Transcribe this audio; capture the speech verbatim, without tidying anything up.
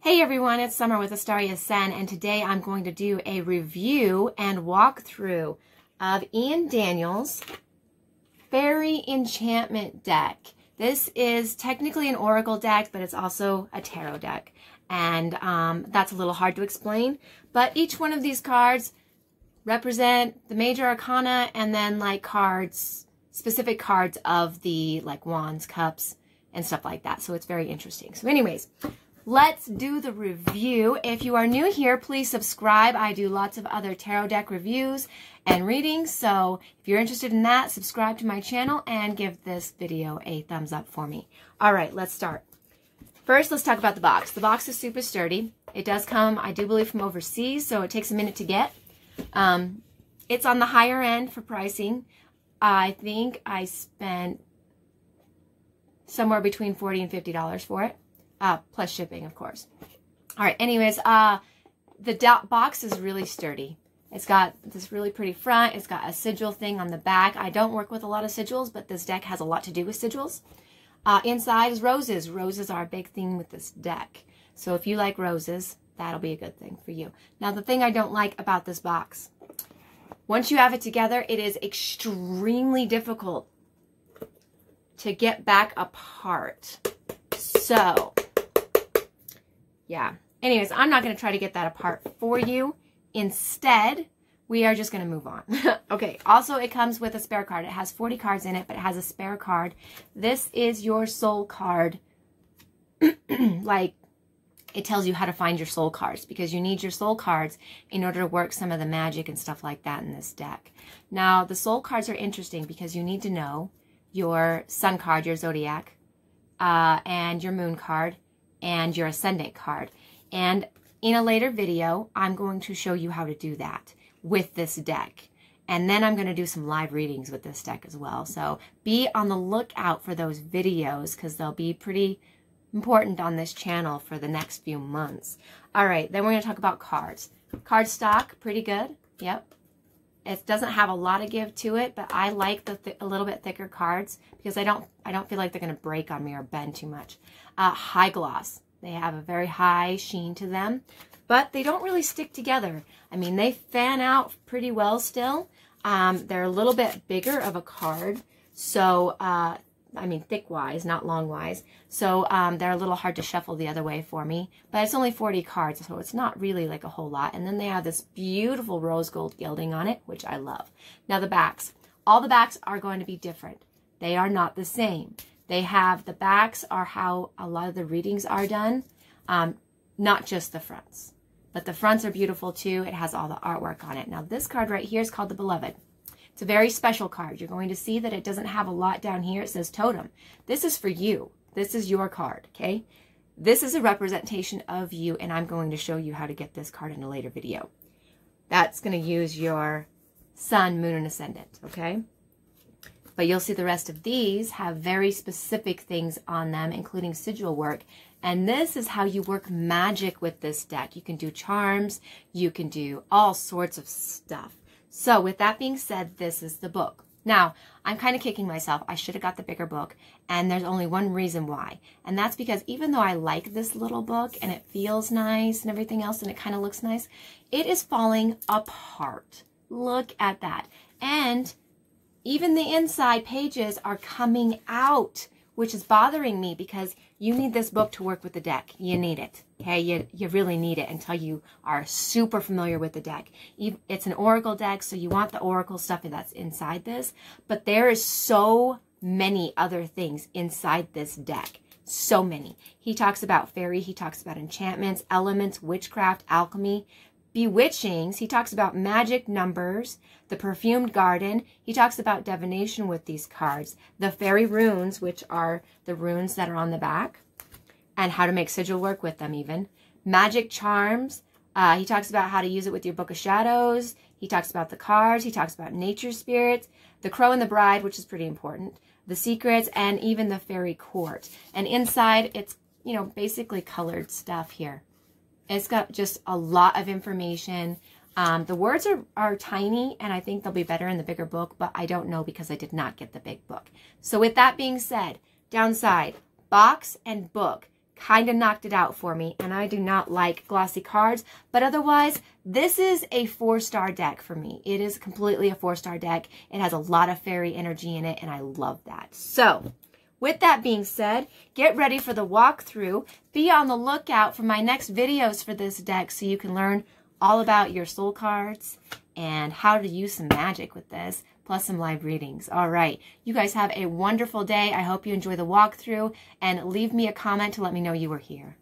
Hey everyone, it's Summer with AstariaSen, and today I'm going to do a review and walkthrough of Ian Daniels' Faerie Enchantment deck. This is technically an oracle deck, but it's also a tarot deck, and um, that's a little hard to explain. But each one of these cards represent the major arcana, and then like cards, specific cards of the like wands, cups, and stuff like that. So it's very interesting. So anyways, let's do the review. If you are new here, please subscribe. I do lots of other tarot deck reviews and readings. So if you're interested in that, subscribe to my channel and give this video a thumbs up for me. All right, let's start. First, let's talk about the box. The box is super sturdy. It does come, I do believe, from overseas, so it takes a minute to get. Um, it's on the higher end for pricing. I think I spent somewhere between forty dollars and fifty dollars for it. Uh, plus shipping, of course. All right, anyways, uh, the box is really sturdy. It's got this really pretty front. It's got a sigil thing on the back. I don't work with a lot of sigils, but this deck has a lot to do with sigils. Uh, inside is roses. Roses are a big thing with this deck. So if you like roses, that'll be a good thing for you. Now, the thing I don't like about this box, once you have it together, it is extremely difficult to get back apart. So, yeah. Anyways, I'm not going to try to get that apart for you. Instead, we are just going to move on. Okay. Also, it comes with a spare card. It has forty cards in it, but it has a spare card. This is your soul card. Like, it tells you how to find your soul cards, because you need your soul cards in order to work some of the magic and stuff like that in this deck. Now, the soul cards are interesting because you need to know your sun card, your zodiac, uh, and your moon card, and your ascendant card. And in a later video, I'm going to show you how to do that with this deck. And then I'm going to do some live readings with this deck as well. So be on the lookout for those videos, because they'll be pretty important on this channel for the next few months. All right, then we're going to talk about cards. Card stock, pretty good. Yep. It doesn't have a lot of give to it, but I like the th a little bit thicker cards because I don't I don't feel like they're going to break on me or bend too much. Uh, high gloss. They have a very high sheen to them, but they don't really stick together. I mean, they fan out pretty well still. Um, they're a little bit bigger of a card, so uh, I mean thick-wise, not long-wise. So um, they're a little hard to shuffle the other way for me. But it's only forty cards, so it's not really like a whole lot. And then they have this beautiful rose gold gilding on it, which I love. Now the backs. All the backs are going to be different. They are not the same. They have, the backs are how a lot of the readings are done, um, not just the fronts. But the fronts are beautiful too. It has all the artwork on it. Now this card right here is called the Beloved. It's a very special card. You're going to see that it doesn't have a lot down here. It says Totem. This is for you. This is your card, okay? This is a representation of you, and I'm going to show you how to get this card in a later video. That's going to use your sun, moon, and ascendant, okay? But you'll see the rest of these have very specific things on them, including sigil work. And this is how you work magic with this deck. You can do charms. You can do all sorts of stuff. So with that being said, this is the book. Now, I'm kind of kicking myself. I should have got the bigger book, and there's only one reason why. And that's because even though I like this little book and it feels nice and everything else and it kind of looks nice, it is falling apart. Look at that. And even the inside pages are coming out, which is bothering me because you need this book to work with the deck. You need it, okay? You, you really need it until you are super familiar with the deck. It's an oracle deck, so you want the oracle stuff that's inside this, but there is so many other things inside this deck. So many. He talks about fairy, he talks about enchantments, elements, witchcraft, alchemy, bewitchings. He talks about magic numbers, the perfumed garden. He talks about divination with these cards, the fairy runes, which are the runes that are on the back, and how to make sigil work with them even. Magic charms. Uh, he talks about how to use it with your Book of Shadows. He talks about the cards. He talks about nature spirits, the crow and the bride, which is pretty important, the secrets, and even the fairy court. And inside, it's, you know, basically colored stuff here. It's got just a lot of information. Um, the words are, are tiny, and I think they'll be better in the bigger book, but I don't know because I did not get the big book. So with that being said, downside, box and book kind of knocked it out for me, and I do not like glossy cards, but otherwise, this is a four-star deck for me. It is completely a four-star deck. It has a lot of fairy energy in it, and I love that. So, with that being said, get ready for the walkthrough. Be on the lookout for my next videos for this deck so you can learn all about your soul cards and how to use some magic with this, plus some live readings. All right, you guys have a wonderful day. I hope you enjoy the walkthrough, and leave me a comment to let me know you were here.